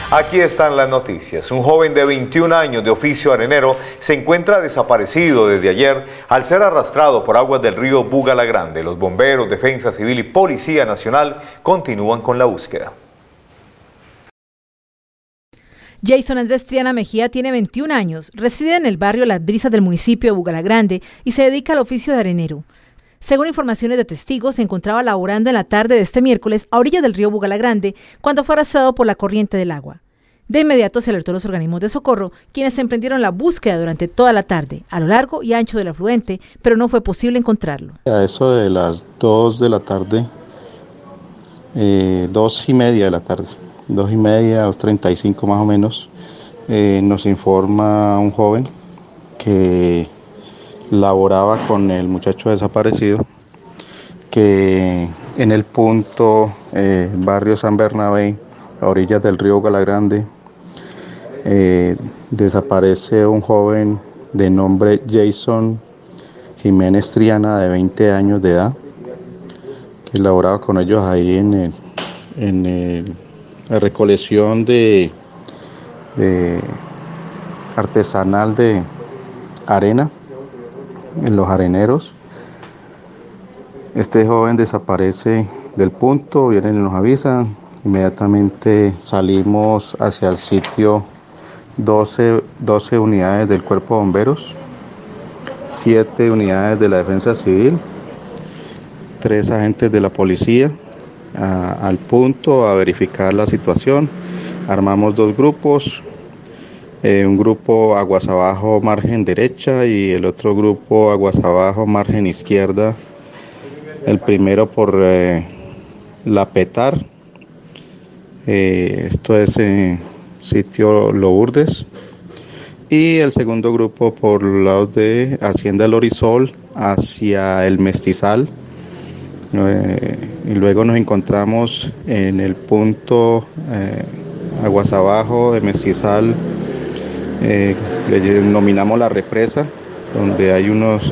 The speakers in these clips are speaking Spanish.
Aquí están las noticias. Un joven de 21 años de oficio arenero se encuentra desaparecido desde ayer al ser arrastrado por aguas del río Bugalagrande. Los bomberos, Defensa Civil y Policía Nacional continúan con la búsqueda. Jason Andrés Triana Mejía tiene 21 años, reside en el barrio Las Brisas del municipio de Bugalagrande y se dedica al oficio de arenero. Según informaciones de testigos, se encontraba laborando en la tarde de este miércoles a orillas del río Bugalagrande cuando fue arrastrado por la corriente del agua. De inmediato se alertó a los organismos de socorro, quienes emprendieron la búsqueda durante toda la tarde, a lo largo y ancho del afluente, pero no fue posible encontrarlo. A eso de las 2 de la tarde, 2:30 de la tarde, 2:30, 2:35 más o menos, nos informa un joven que laboraba con el muchacho desaparecido, que en el punto barrio San Bernabé, a orillas del río Bugalagrande, desaparece un joven de nombre Jason Jiménez Triana, de 20 años de edad, que laboraba con ellos ahí en la recolección de artesanal de arena en los areneros. Este joven desaparece del punto, vienen y nos avisan, inmediatamente salimos hacia el sitio 12 unidades del Cuerpo de Bomberos, 7 unidades de la Defensa Civil, 3 agentes de la policía al punto a verificar la situación. Armamos 2 grupos, un grupo aguas abajo margen derecha y el otro grupo aguas abajo margen izquierda, el primero por La Petar, esto es sitio Lourdes, y el segundo grupo por los lados de Hacienda El Orizol hacia el Mestizal. Y luego nos encontramos en el punto aguas abajo de Mestizal, le denominamos La Represa, donde hay unas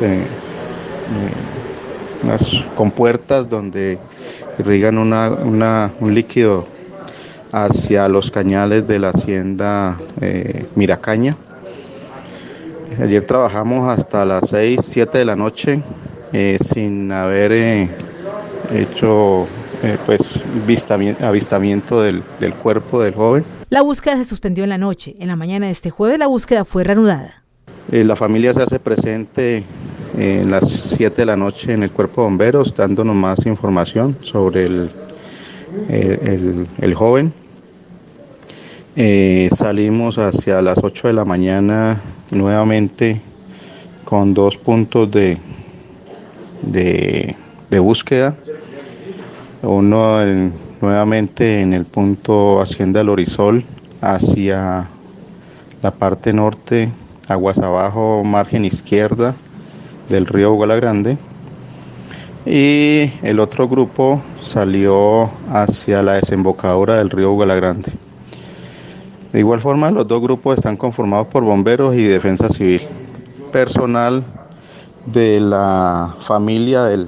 compuertas donde irrigan un líquido hacia los cañales de la hacienda Miracaña. Ayer trabajamos hasta las 6, 7 de la noche sin haber hecho avistamiento del cuerpo del joven. La búsqueda se suspendió en la noche. En la mañana de este jueves la búsqueda fue reanudada. La familia se hace presente en las 7 de la noche en el Cuerpo de Bomberos, dándonos más información sobre el joven. Salimos hacia las 8 de la mañana nuevamente con 2 puntos de búsqueda. Uno nuevamente en el punto Hacienda El Orizol hacia la parte norte, aguas abajo, margen izquierda del río Bugalagrande, y el otro grupo salió hacia la desembocadura del río Bugalagrande. De igual forma, los 2 grupos están conformados por bomberos y defensa civil. Personal de la familia del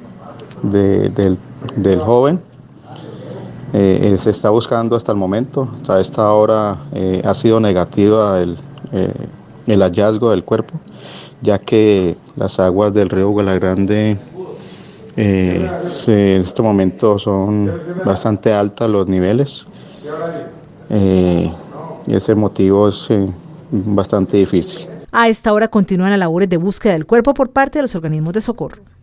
joven se está buscando hasta el momento. A esta hora ha sido negativa el hallazgo del cuerpo, ya que las aguas del río Bugalagrande en este momento son bastante altas los niveles, y ese motivo es bastante difícil. A esta hora continúan las labores de búsqueda del cuerpo por parte de los organismos de socorro.